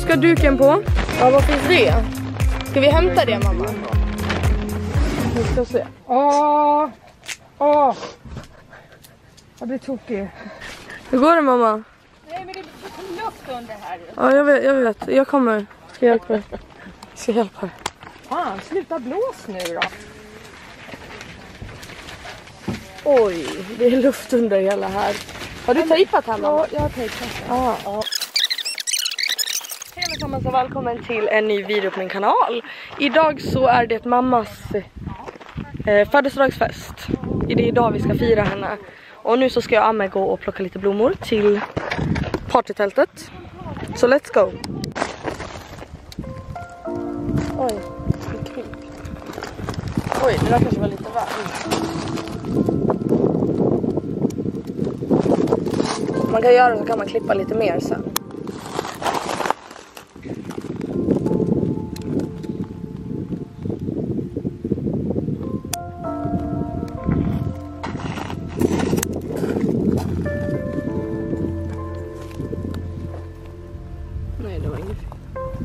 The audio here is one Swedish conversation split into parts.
ska duken på. Ja, vad finns det? Ska vi hämta det, mamma? Vi ska se. Åh! Jag blir tokig. Hur går det, mamma? Nej, men det är luft under här. Ja, jag vet. Jag kommer. Ska hjälpa dig. Ska hjälpa dig. Fan, sluta blås nu då. Oj, det är luft under hela här. Har du tejpat här, mamma? Ja, jag har tejpat. Ja. Hej allesammans och välkommen till en ny video på min kanal. Idag så är det mammas födelsedagsfest. Det är idag vi ska fira henne. Och nu så ska jag och Amme gå och plocka lite blommor till partytältet. Så let's go! Oj, oj, det där kanske var lite väl. Man kan göra så kan man klippa lite mer sen. Nej, det var inget fel.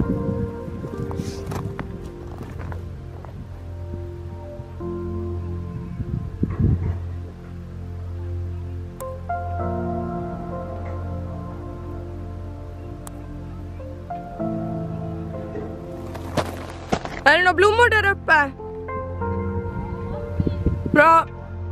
Är det några blommor där uppe? Bra.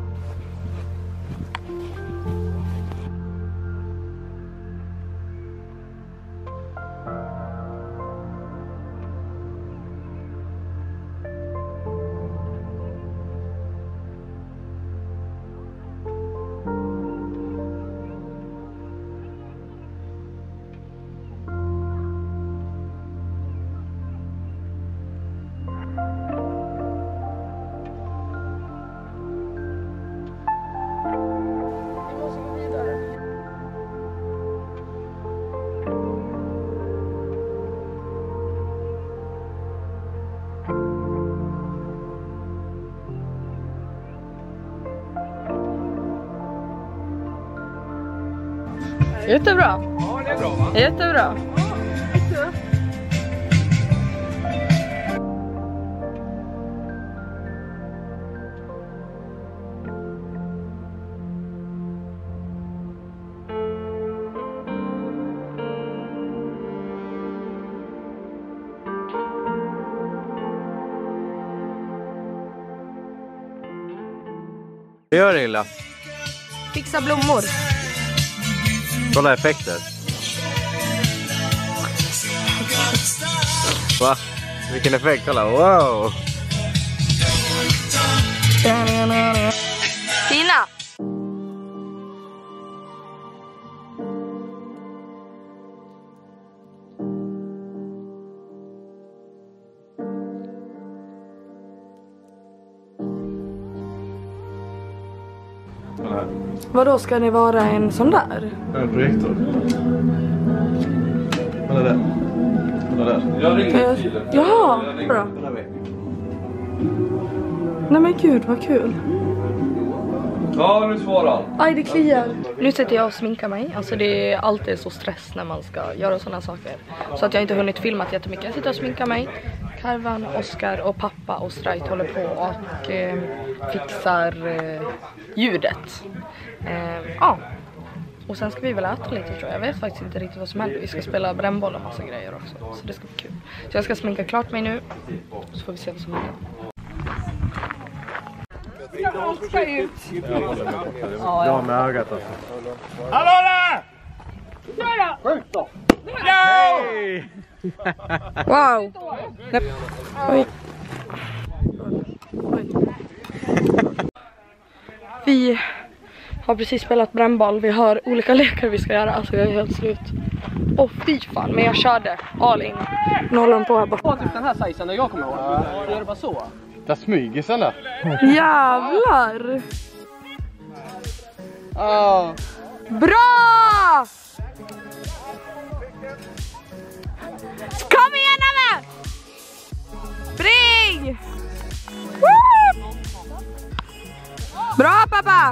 Jättebra. Ja, det är bra, va? Jättebra. Gör det, Illa. Fixa blommor. Kolla effekter. Va? Vilken effekt, kolla. Wow! Tina! Kolla här. Vadå, ska ni vara en sån där? En projektor. Kolla där. Kolla där. Jag ringer filen. Ja, bra. Kolla med. Nej men gud, vad kul. Ja, nu svarar. Aj, det kliar. Nu sitter jag och sminkar mig. Alltså det är alltid så stress när man ska göra sådana saker. Så att jag inte hunnit filma jättemycket. Jag sitter och sminkar mig. Karvan, Oskar och pappa och Strajt håller på och fixar ljudet. Ja. Och sen ska vi väl äta lite, tror jag. Jag vet faktiskt inte riktigt vad som händer. Vi ska spela brännboll och massa grejer också. Så det ska bli kul. Så jag ska sminka klart mig nu. Så får vi se vad som händer. Allt ska ut. Ja, med ögat alltså. Hallå där! Skjut då! Nej! Wow! Oj. Oj. Vi har precis spelat brännboll. Vi har olika lekar vi ska göra. Alltså jag är helt slut. Åh fy fan, men jag körde all in. Nu håller de på här borta. Typ den här sizen när jag kommer ihåg. Jag gör det bara så. Där smyger sen där. Jävlar! Oh. Bra! Kom igen, Anna! Spring! Woo! Bra, pappa!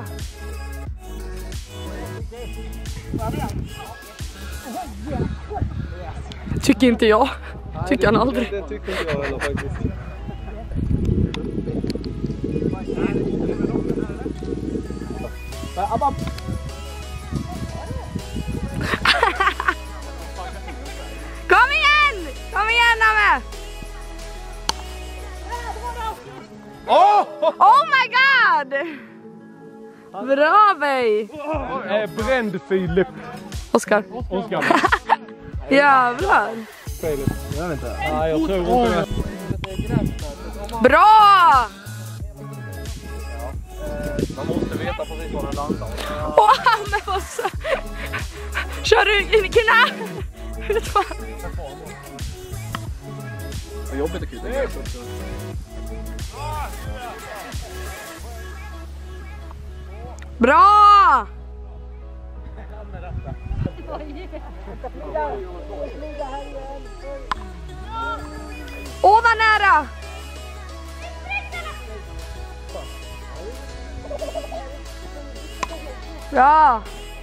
Tycker inte jag. Tycker han aldrig. Det tycker inte jag heller faktiskt. Kom igen! Kom igen, Namme! Oh my god! Bra, Bey! Bränd Filip. Oskar. Jävlar. Filip. Jag vet inte. Nej, jag tror inte det. Bra! Man måste veta precis var den landar. Men vad så... Kör du in i knä? Hur fan? Vad jobbigt att kuta. Bra! Åh, vad nära! Bra!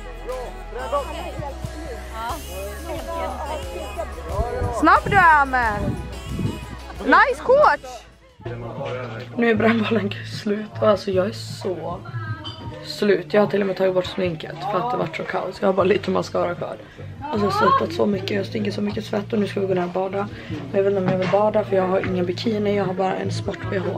Snabb du är med! Nice coach! Nu är brännbollen slut och alltså jag är så slut. Jag har till och med tagit bort sminket för att det var så kaos. Jag har bara lite mascara kvar. Alltså jag har svettat så mycket, jag stinker så mycket svett och nu ska vi gå ner och bada. Men jag vet inte om jag vill bada för jag har ingen bikini, jag har bara en sport-BH.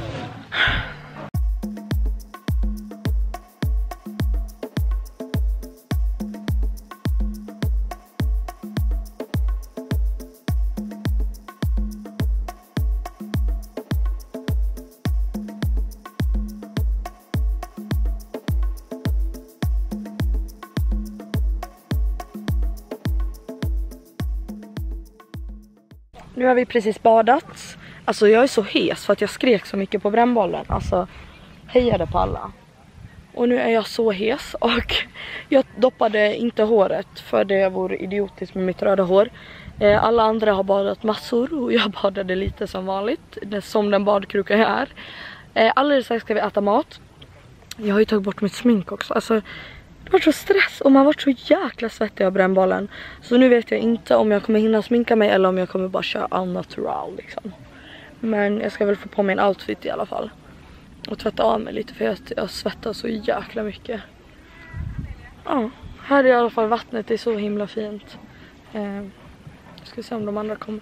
Nu har vi precis badat. Alltså jag är så hes för att jag skrek så mycket på brännbollen. Alltså hejade på alla. Och nu är jag så hes och jag doppade inte håret för det vore idiotiskt med mitt röda hår. Alla andra har badat massor och jag badade lite som vanligt. Som den badkruka jag är. Alldeles strax ska vi äta mat. Jag har ju tagit bort mitt smink också. Alltså det var så stress och man var så jäkla svettig av brännbollen. Så nu vet jag inte om jag kommer hinna sminka mig eller om jag kommer bara köra all natural liksom. Men jag ska väl få på mig en outfit i alla fall. Och tvätta av mig lite för jag svettar så jäkla mycket. Ja, här är i alla fall vattnet, det är så himla fint. Ska se om de andra kommer.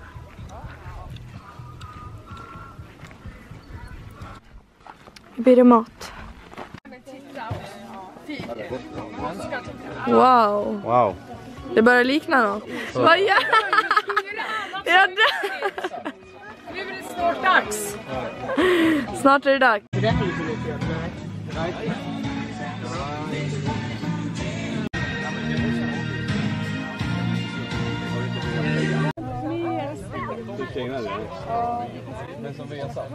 Nu blir det mat. Wow. Wow. Det börjar likna något. Vad gör jag? Nu är det snart dags. Snart är det dags. Men som vi har sagt.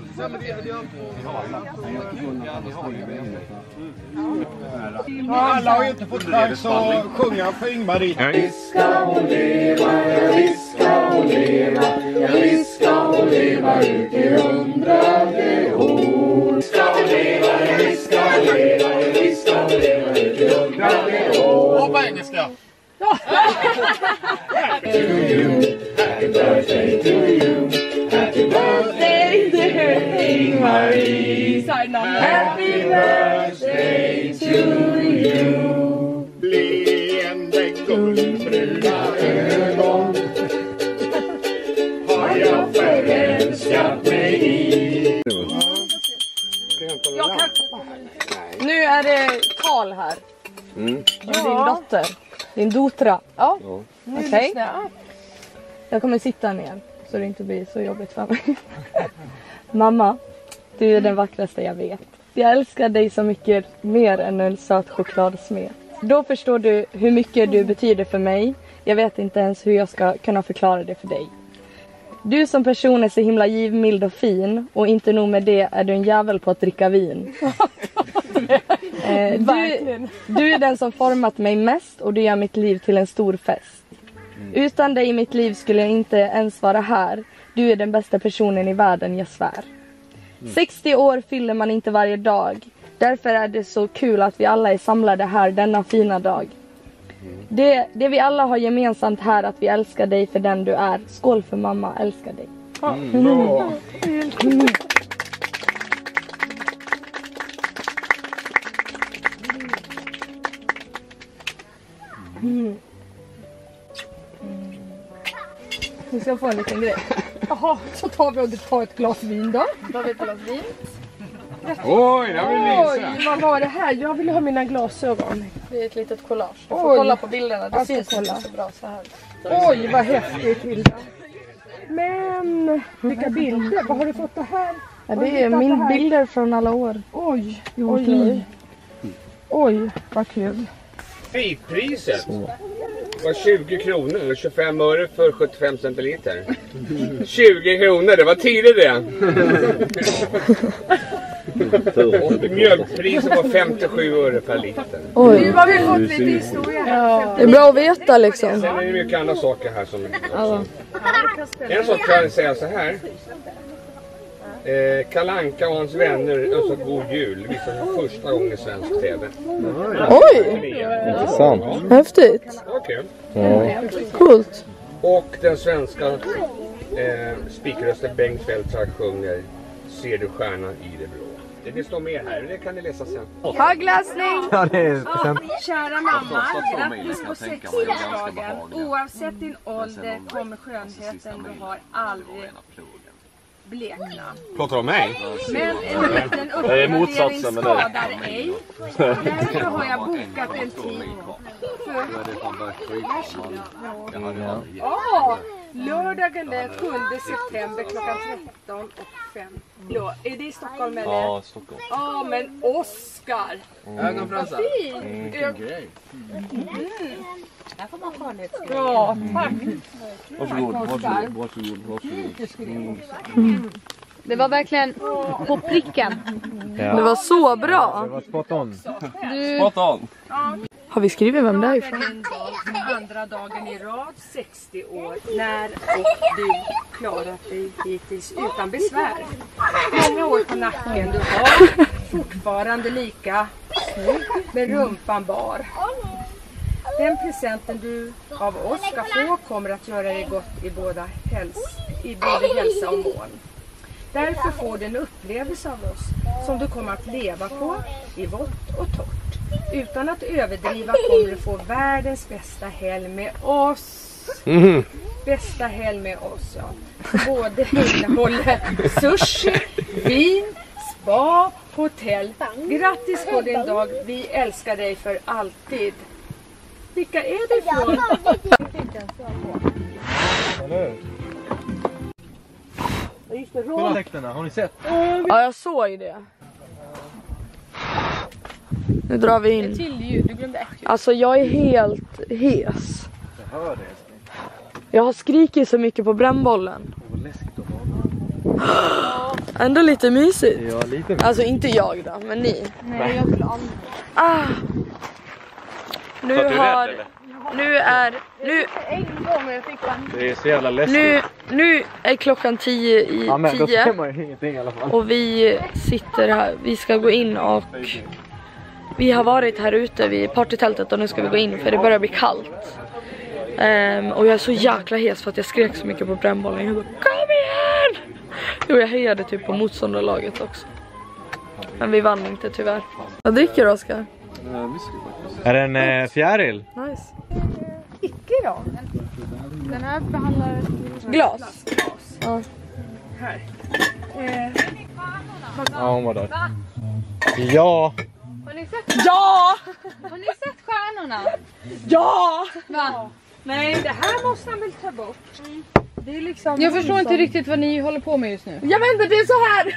Alla har ju inte fått chans att sjunga för Ingmarie. Visst ska hon leva, ja visst ska hon leva, ja visst ska hon leva ut i 100:e år. Ska hon leva, ja visst ska hon leva, ja visst ska hon leva ut i 100:e år. Och på engelska. Happy birthday to you, happy birthday dear Ingmarie, happy birthday to you. Leende guldbruna Ögon har jag förälskat mig i. Nu är det Karl här. Din dotter. Din dotra. Ja. Okej. Jag kommer sitta ner så det inte blir så jobbigt för mig. Mamma, du är den vackraste jag vet. Jag älskar dig så mycket mer än en söt chokladsmet. Då förstår du hur mycket du betyder för mig. Jag vet inte ens hur jag ska kunna förklara det för dig. Du som person är så himla givmild och fin. Och inte nog med det är du en jävel på att dricka vin. Du är den som format mig mest och du gör mitt liv till en stor fest. Utan dig i mitt liv skulle jag inte ens vara här. Du är den bästa personen i världen, jag svär. 60 år fyller man inte varje dag. Därför är det så kul att vi alla är samlade här denna fina dag. Det vi alla har gemensamt här, att vi älskar dig för den du är. Skål för mamma, älskar dig. Bra. Vi ska få en liten grej. Jaha, så tar vi och tar ett glas vin då. Då har vi ett glas vin. Oj, det var Oj, vad var det här? Jag vill ha mina glasögon. Det är ett litet collage. Du får kolla på bilderna, det syns inte så bra så här. Oj, vad häftigt, Hilda. Men vilka bilder? Vad har du fått det här? Ja, det är min bilder från alla år. Oj, oj. Oj, vad kul. Priset var 20 kronor och 25 öre för 75 centiliter. 20 kronor, det var tidigt det. Och mjölkpriset var 57 öre per liter. Oj. Nu har vi fått lite historia här. Det är bra att veta liksom. Sen är det mycket andra saker här som en sak kan jag säga så här. Kalle Anka och hans vänner önskar god jul. Visar för första gången i svensk tv. Oj! Intressant. Häftigt. Okej. Coolt. Och den svenska spikrösten Bengt Feltzar sjunger Ser du stjärnan i det blå. Det står med här, det kan ni läsa sen. Högläsning! Ja, det är Kära mamma, grattis på 60-årsdagen. Oavsett din ålder kommer skönheten du har aldrig blekna. Pratar du om mig? Men en liten uppdatering skadar ej. Därför har jag bokat en tid lördagen den 7 september klockan 13:05. Ja, är det i Stockholm eller? Ja, Stockholm. Ja, men Oskar! Ögonfransar. Här får man skönhetsgrej. Ja, tack. Varsågod. Det var verkligen på pricken. Ja. Det var så bra. Det var spot on. Spot on. Har vi skrivit vem det är ifrån? En dag, andra dagen i rad, 60 år. När och du klarat dig hittills utan besvär. Många år på nacken, du har fortfarande lika snygg med rumpan bar. Den presenten du av oss ska få kommer att göra dig gott i både hälsa och mån. Därför får du en upplevelse av oss som du kommer att leva på i vått och torrt. Utan att överdriva kommer du få världens bästa helg med oss. Bästa helg med oss, ja. Både innehåller sushi, vin, spa, hotell. Grattis på din dag. Vi älskar dig för alltid. Vilka är det ifrån? Kolla texterna, har ni sett? Ja, jag såg det. Nu drar vi in. Till ljud, du glömde ett ljud. Alltså jag är helt hes. Jag hör det. Jag har skrikit så mycket på brännbollen. Vad läskigt att vara. Ändå lite mysigt. Ja, lite. Alltså inte jag då, men ni. Nej, jag skulle aldrig. En gång och jag fick en. Det är så jävla läskigt. Nu är klockan 10 i Ja, men då 10. ser man ju ingenting i alla fall. Och vi sitter här, vi ska gå in och vi har varit här ute vid partytältet och nu ska vi gå in för det börjar bli kallt. Och jag är så jäkla hes för att jag skrek så mycket på brännbollen. Jag bara, kom igen! Och jag hejade typ på motståndarlaget också. Men vi vann inte tyvärr. Vad dricker du, Oskar? Är det en fjäril? Nice. Icke då? Den här behandlar... Glas. Ja. Här. Ja, hon var där. Ja! Har ni sett? Ja! Har ni sett stjärnorna? Ja! Va? Nej, det här måste han väl ta bort. Det är liksom... Jag förstår inte riktigt vad ni håller på med just nu. Jag vet inte, det är så här.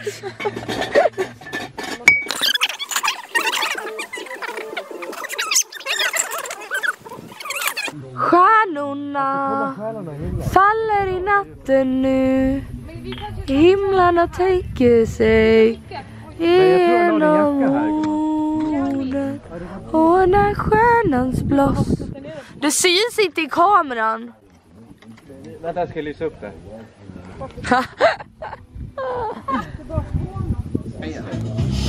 Stjärnorna faller i natten nu. Himlarna tänker sig genom jorden. Och när stjärnans blås. Det syns inte i kameran. Vänta, jag ska lysa upp det.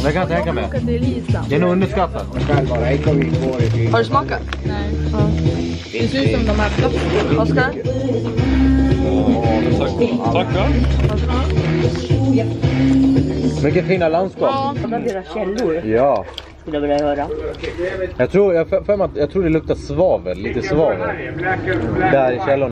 Det kan jag tänka mig. Det är nog underskattat. Har du smakat? Nej. Ja. Det ser ut som de här flaskorna. Oskar? Tackar. Mycket fina landskap. Alla deras källor Ja. skulle jag vilja höra. Jag tror det luktar svavel, lite svavel. Där i källorna.